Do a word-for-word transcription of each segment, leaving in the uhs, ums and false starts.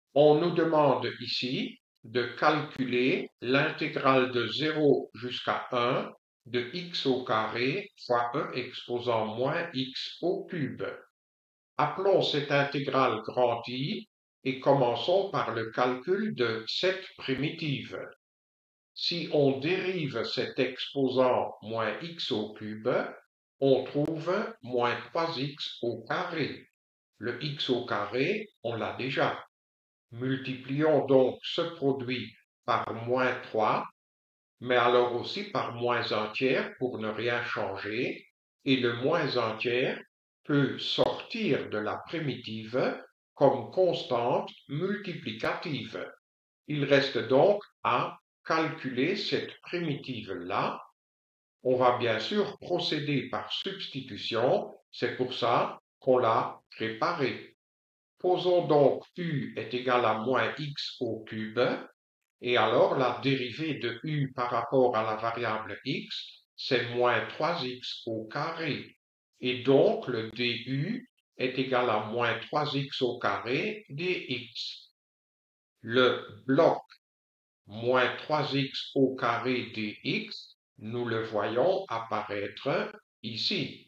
On nous demande ici de calculer l'intégrale de zéro jusqu'à un de x au carré fois e exposant moins x au cube. Appelons cette intégrale grand I et commençons par le calcul de cette primitive. Si on dérive cet exposant moins x au cube, on trouve moins trois x au carré. Le x au carré, on l'a déjà. Multiplions donc ce produit par moins trois, mais alors aussi par moins un tiers pour ne rien changer, et le moins un tiers peut sortir de la primitive comme constante multiplicative. Il reste donc à calculer cette primitive-là. On va bien sûr procéder par substitution, c'est pour ça qu'on l'a préparée. Posons donc u est égal à moins x au cube, et alors la dérivée de u par rapport à la variable x, c'est moins trois x au carré. Et donc le du est égal à moins trois x au carré dx. Le bloc moins trois x au carré dx, nous le voyons apparaître ici.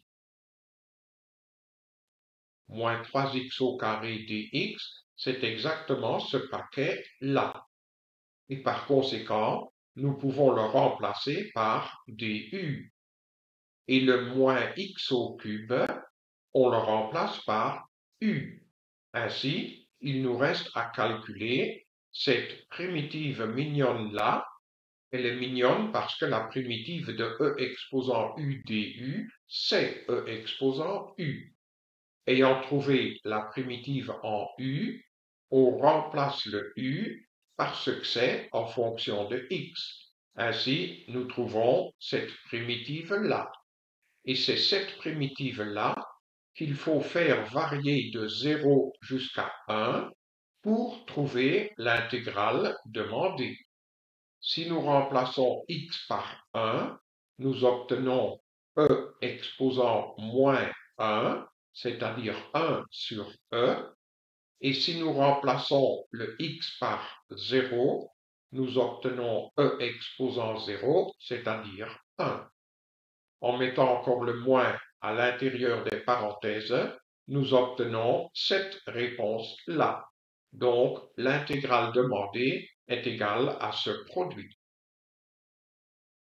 Moins trois x au carré dx, c'est exactement ce paquet-là. Et par conséquent, nous pouvons le remplacer par du. Et le moins x au cube, on le remplace par u. Ainsi, il nous reste à calculer cette primitive mignonne-là. Elle est mignonne parce que la primitive de e exposant u du, c'est e exposant u. Ayant trouvé la primitive en u, on remplace le u par ce que c'est en fonction de x. Ainsi, nous trouvons cette primitive-là. Et c'est cette primitive-là qu'il faut faire varier de zéro jusqu'à un pour trouver l'intégrale demandée. Si nous remplaçons x par un, nous obtenons e exposant moins un, c'est-à-dire un sur e, et si nous remplaçons le x par zéro, nous obtenons e exposant zéro, c'est-à-dire un. En mettant encore le moins à l'intérieur des parenthèses, nous obtenons cette réponse-là. Donc, l'intégrale demandée est égale à ce produit.